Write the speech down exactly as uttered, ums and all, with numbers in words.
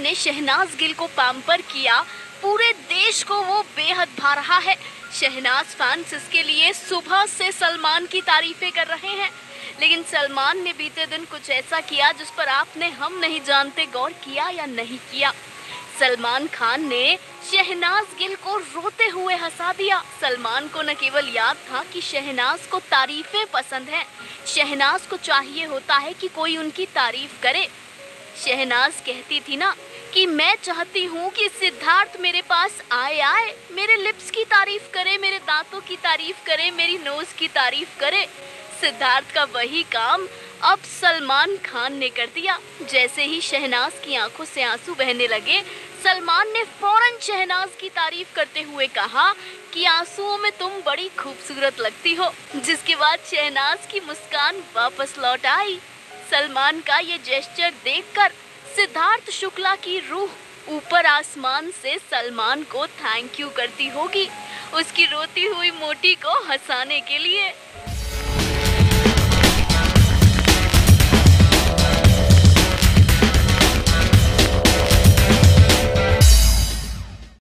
ने शहनाज गिल को पैम्पर किया, पूरे देश को वो बेहद भा रहा है। शहनाज फैंस इसके लिए सुबह से सलमान की तारीफें कर रहे हैं, लेकिन सलमान ने बीते दिन कुछ ऐसा किया जिस पर आपने हम नहीं जानते गौर किया या नहीं किया। सलमान खान ने शहनाज गिल को रोते हुए हंसा दिया। सलमान को न केवल याद था कि शहनाज को तारीफें पसंद हैं, शहनाज को चाहिए होता है कि कोई उनकी तारीफ करे। शहनाज कहती थी ना कि मैं चाहती हूँ कि सिद्धार्थ मेरे पास आए आए मेरे लिप्स की तारीफ करे, मेरे दांतों की तारीफ करे, मेरी नोज की तारीफ करे। सिद्धार्थ का वही काम अब सलमान खान ने कर दिया। जैसे ही शहनाज की आंखों से आंसू बहने लगे, सलमान ने फौरन शहनाज की तारीफ करते हुए कहा कि आंसुओं में तुम बड़ी खूबसूरत लगती हो, जिसके बाद शहनाज की मुस्कान वापस लौट आई। सलमान का ये जेस्चर देखकर सिद्धार्थ शुक्ला की रूह ऊपर आसमान से सलमान को थैंक यू करती होगी, उसकी रोती हुई मोटी को हंसाने के लिए।